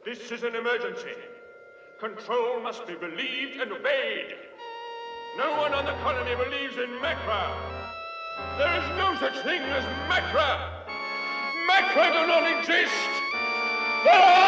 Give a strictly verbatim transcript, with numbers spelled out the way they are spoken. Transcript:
This is an emergency. Control must be believed and obeyed. No one on the colony believes in Macra. There is no such thing as Macra. Macra do not exist. There are